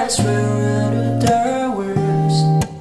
I swear I'll do the worst.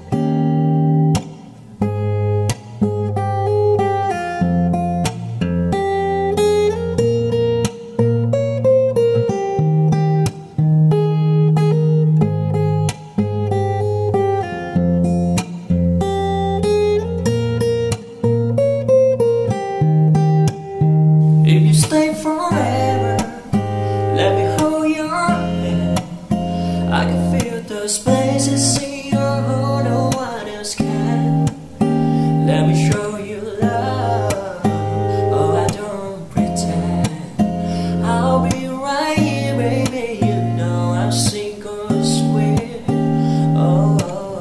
If you stay forever, let me hold your hand. I can feel the spaces in your heart, no one else can. Let me show you love, oh I don't pretend. I'll be right here, baby, you know I'll sink or swim. Oh,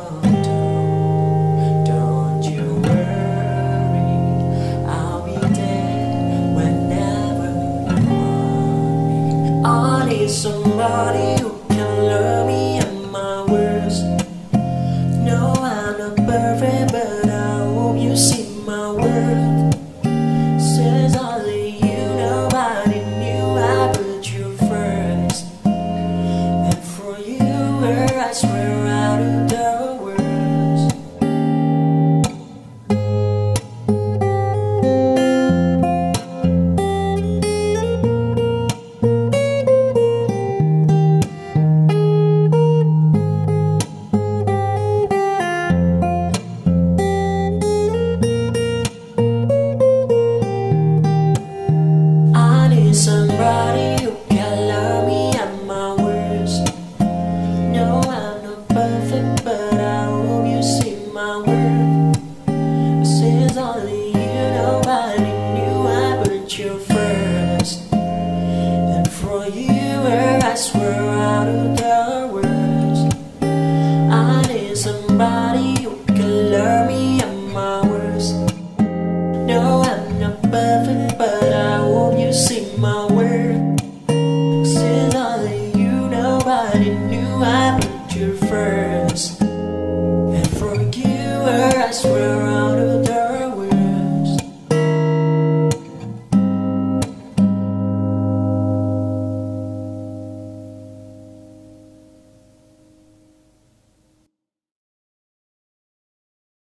don't you worry, I'll be there whenever you want me. I need somebody who can love me at my worst. No, I'm not perfect, but I hope you see my worth. Since only you, nobody knew I put you first. And for you, I swear I